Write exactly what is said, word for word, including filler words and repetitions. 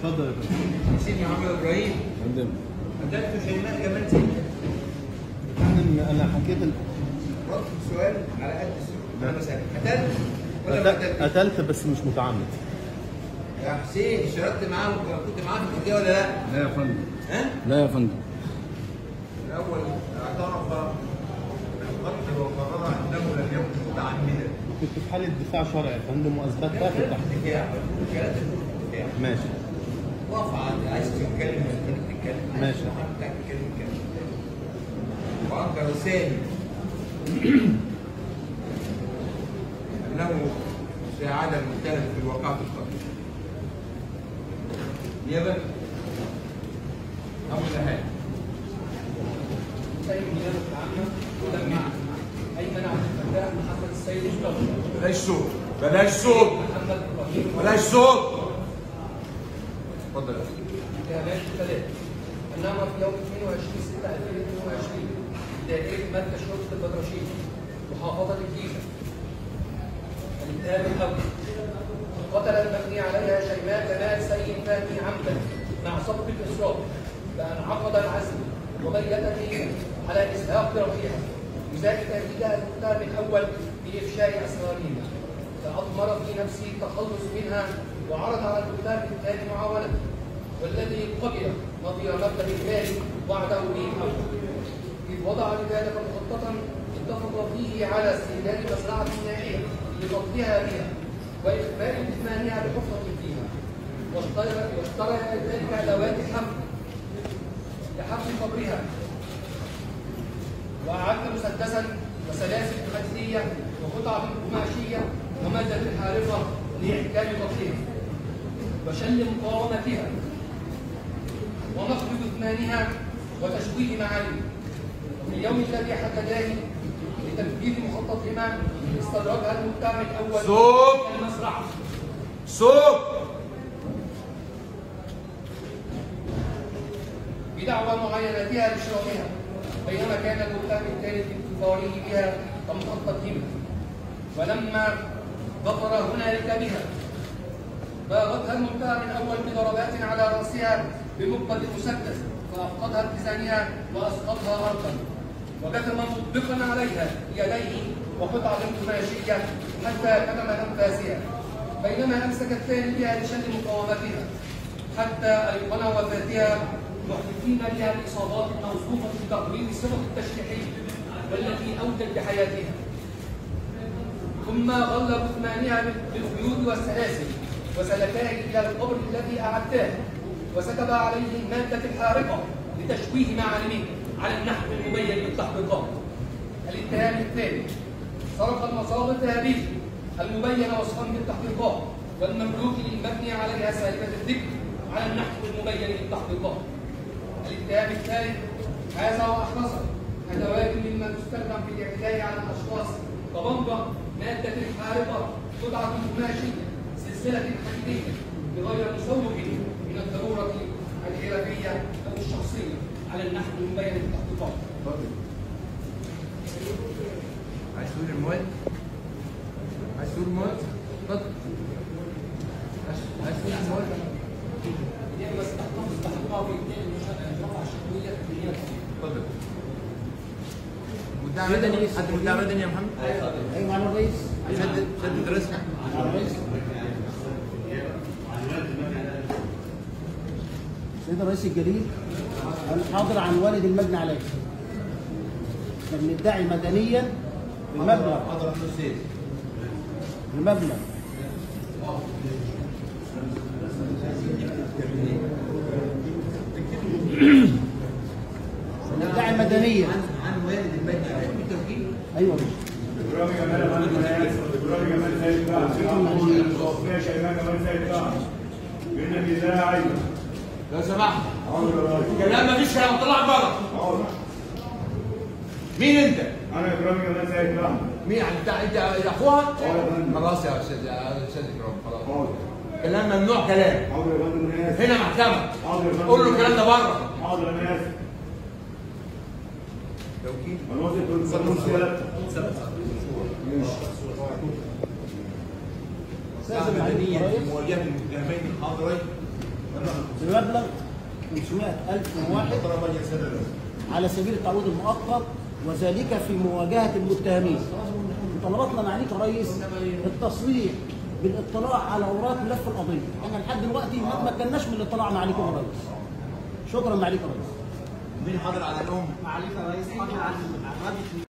اتفضل يا فندم. سيدي محمد ابراهيم. فندم. قتلت شيماء جمال زين. فندم انا حكيت ال... رد السؤال على قد السؤال. قتلت ولا ما قتلتش؟ قتلت بس مش متعمد. يا حسين اشتركت معاهم كنت معاهم في القضيه ولا لا؟ لا يا فندم. ها؟ لا يا فندم. الاول اعترف بالقتل وقرر انه لم يكن متعمدا. كنت في حاله دفاع شرعي يا فندم واثبتها في التحقيق. ماشي. رفع عايز تتكلم تتكلم ماشي. تتكلم تتكلم. وانكر ثاني انه ساعد المتهم في الواقعة القتل. نيابة أول حاجة سيد النيابة العامة ولما أيمن عبد الفتاح محمد السيد الشرطي. بلاش صوت بلاش صوت محمد إبراهيم بلاش صوت. اتفضل. اتهامات ثلاثة أنهما في يوم اثنين وعشرين ستة ألفين واثنين وعشرين دائرة مركز شرطة البدرشين محافظة الجيزة. الاتهام الأول قتل المبني عليها شيماء جمال سيد فهمي عمدا مع سبق الإصرار بأن عقد العزم وبيته على إزهاق رأيها بذلك تهديدها المتهم الأول بإفشاء أسرارهما فأضمر في نفسه التخلص منها وعرض على المتهم الثاني معاونته والذي قبل نظير مبلغ المال وعده به الأول إذ وضع لذلك مخططا اتفق فيه على استهلاك مزرعة نائية لقتلها بها وإخفاء إثمانها بحفرة فيها واشترى ذلك أدوات حمل لحفر قبرها وأعد مسدسا وسلاسل خزية وقطع قماشية ومادة حارقة لإحكام قتلها وشل مقاومتها ونقد إثمانها وتشويه معانيها. وفي اليوم الذي حدداه لتنفيذ مخططهما استدرجها المتهم الأول صوت المزرعة. صوت بدعوى معاينتها لشرائها بينما كان المتهم الثاني في انتظاره بها كمخططهما ولما ظفر هنالك بها باغتها المتهم الاول بضربات على راسها بمقبض المسدس فافقدها اتزانها واسقطها ارضا وكتم مطبقا عليها يديه وقطعه قماشيه حتى كتم انفاسها بينما امسك الثاني بها لشل مقاومتها حتى ايقن وفاتها محدثين بها الاصابات الموصوفه بتقرير الصفه التشريحي والتي اودت بحياتها ثم غل جثمانها بالقيود والسلاسل وسلكاه الى القبر الذي اعداه وسكب عليه الماده الحارقه لتشويه معالمه على النحو المبين للتحقيقات. الاتهام الثاني سرق المصادر الذهبيه المبينه وصفا بالتحقيقات والمملوك للمبني عليها سالبه الذكر على النحو المبين للتحقيقات. الاتهام الثالث هذا واحرصه ادوات مما تستخدم في الاعتداء على الاشخاص كبمبه ماده حارقه قطعه قماشيه سلسله حديديه بغير مسوغ من الضروره الحرفيه او الشخصيه على النحو المبين للتحقيقات. عايز تقول المواد؟ عايز تقول المواد؟ اتفضل. عايز تقول المواد؟ يعني بس تحتفظ بحقها في رفع الشكويه في اتفضل. مدعي مدني حد مدعي مدني يا محمد؟ ايوه معنا الرئيس. شدد شدد راسك. معنا الرئيس. سيد الرئيس الجليل الحاضر عن والد المجني عليه. احنا بندعي مدنيا المبلغ. حاضر عن الاستاذ. المبلغ. بندعي مدنيا عن عن والد المجني عليه بالتوكيد. ايوه إبراهيم جمال إبراهيم جمال سيد فهمي شيماء جمال سيد فهمي بالنبي ده أيمن. لو سمحت حاضر يا راجل. كلام مفيش كلام طلع بره. حاضر. مين انت؟ أنا إبراهيم جمال سيد فهمي. مين انت انت اخوها؟ اه يا فندم. خلاص يا استاذ يا استاذ اكرام خلاص. حاضر. كلام ممنوع كلام. حاضر يا فندم أنا آسف. هنا محكمة. حاضر يا فندم. قول له الكلام ده بره. حاضر أنا آسف. توكيد. أنا واثق في قانون سيادتك. مدنية مواجهة المتهمين الحاضرين بمبلغ خمسمائة ألف واحد على سبيل التعويض المؤقت، وذلك في مواجهة المتهمين. طلباتنا معاليك يا ريس التصريح بالاطلاع على اوراق ملف القضيه، احنا لحد دلوقتي ما تمكناش من الاطلاع معاليك يا ريس. شكرا معاليك يا ريس. مين حاضر على الام؟ معاليك يا ريس حاضر على